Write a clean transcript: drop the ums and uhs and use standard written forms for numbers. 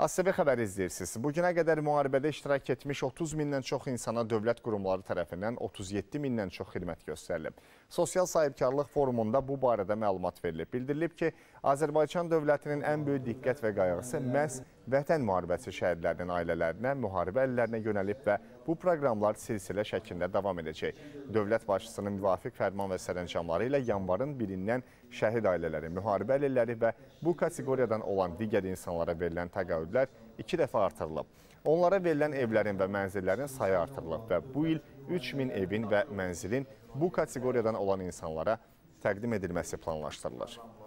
ASB xəbəri izləyirsiniz. Bugünə qədər müharibədə iştirak etmiş 30 mindən çox insana dövlət qurumları tərəfindən 37 mindən çox xidmət göstərilib. Sosial sahibkarlıq forumunda bu barədə məlumat verilib. Bildirilib ki, Azərbaycan dövlətinin ən böyük diqqət və qayğısı məhz vətən müharibəsi şəhidlərinin ailələrinə, müharibə əllərinə yönəlib və bu proqramlar silsilə şəklində davam edəcək. Dövlət başçısının müvafiq fərman və sərəncamları ilə yanvarın 1-dən şəhid ailələri, müharibə əlilləri və bu kateqoriyadan olan digər insanlara verilən təqaüdlər 2 dəfə artırılıb. Onlara verilən evlərin və mənzillərin sayı artırılıb və bu il 3000 evin və mənzilin bu kateqoriyadan olan insanlara təqdim edilməsi planlaşdırılır.